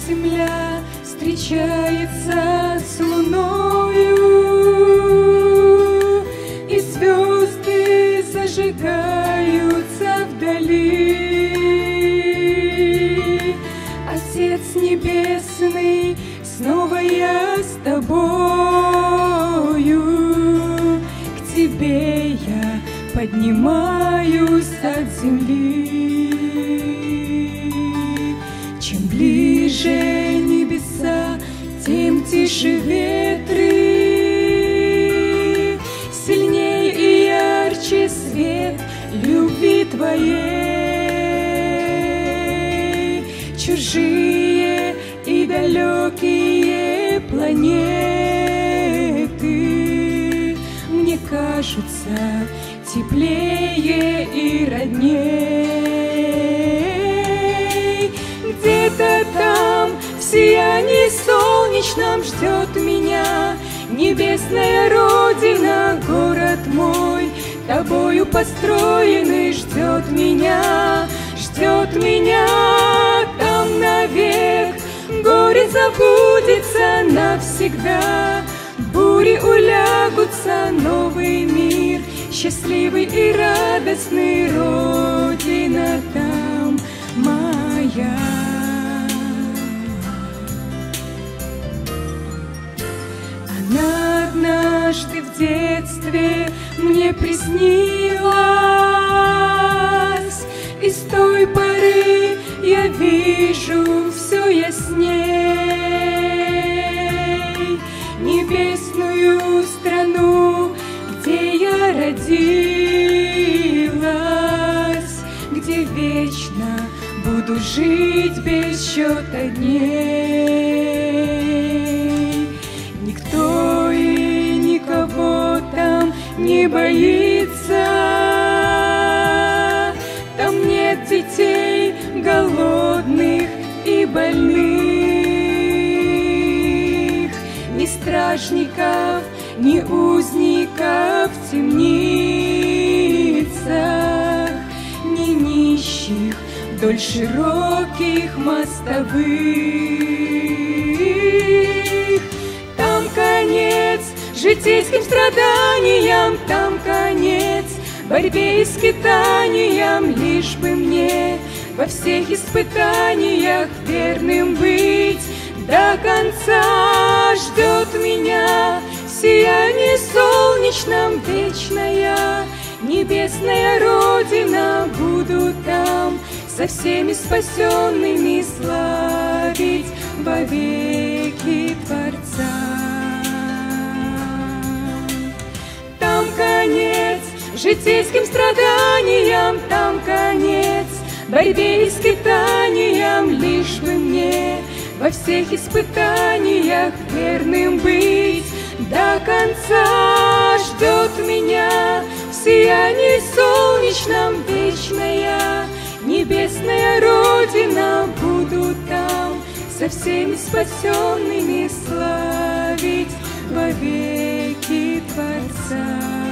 земля встречается с луною, и звезды зажигаются вдали. Отец Небесный, снова я с тобою, к тебе я поднимаюсь от земли. Чем ближе небеса, тем тише ветры, сильней и ярче свет любви твоей. Чужие и далекие планеты мне кажутся теплее и родней. Где-то там в сиянии солнечном ждет меня небесная родина, город мой, тобою построенный, ждет меня там навек. Горе забудется навсегда, бури улягутся, новый мир, счастливый и радостный, родина там моя. Она однажды в детстве мне приснилась, и с той поры я вижу все ясней небесную страну, где я родилась, где вечно буду жить без счета дней. Никто и никого там не боится, там нет детей голодных и больных, ни стражников, ни узников в темницах, ни нищих вдоль широких мостовых. Там конец житейским страданиям, там конец борьбе и скитаниям, лишь бы мне во всех испытаниях верным быть до конца. Ждет меня в сиянии солнечном вечная небесная родина, буду там со всеми спасенными славить вовеки Творца. Там конец житейским страданиям, там конец борьбе и скитаниям, лишь бы мне во всех испытаниях верным быть до конца. Ждет меня в сиянии солнечном вечная небесная родина, буду там со всеми спасенными славить вовеки Творца.